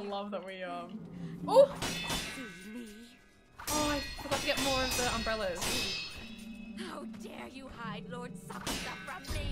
love that we Oh! Oh, I forgot to get more of the umbrellas. How dare you hide Lord Sakura from me?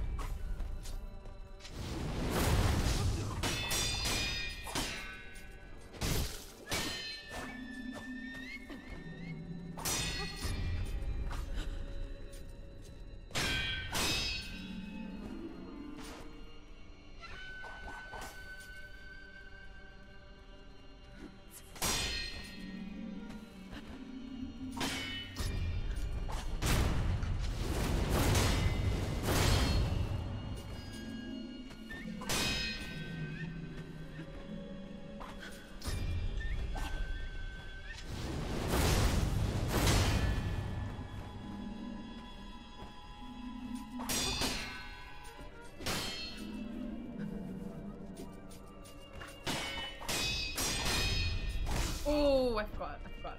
Oh, I forgot.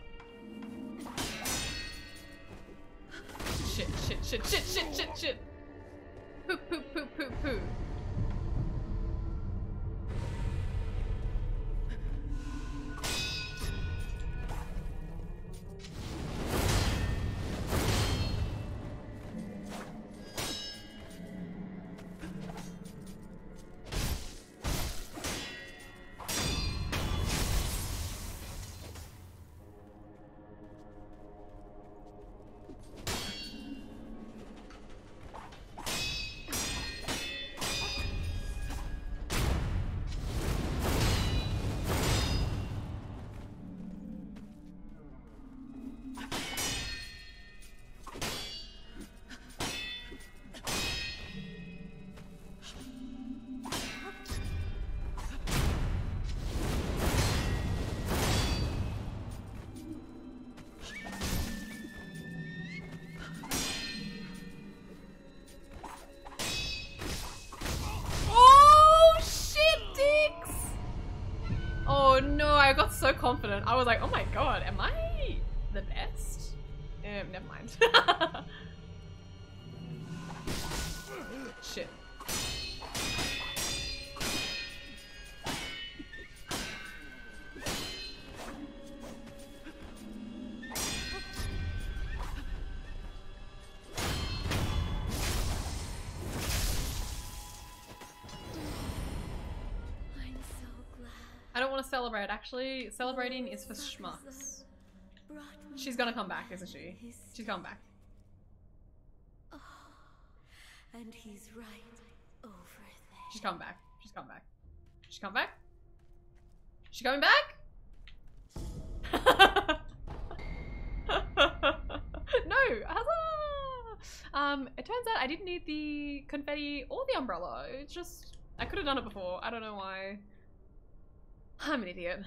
Shit. Poo. Oh no, I got so confident. I was like, oh my god, am I the best? Never mind. Shit. I don't want to celebrate. Actually, celebrating is for schmucks. She's gonna come back, isn't she? She's coming back. Oh, and he's right over there. She's coming back. She's coming back. She's coming back? She coming back? No! Huzzah! It turns out I didn't need the confetti or the umbrella. It's just, I could have done it before. I don't know why. I'm an idiot.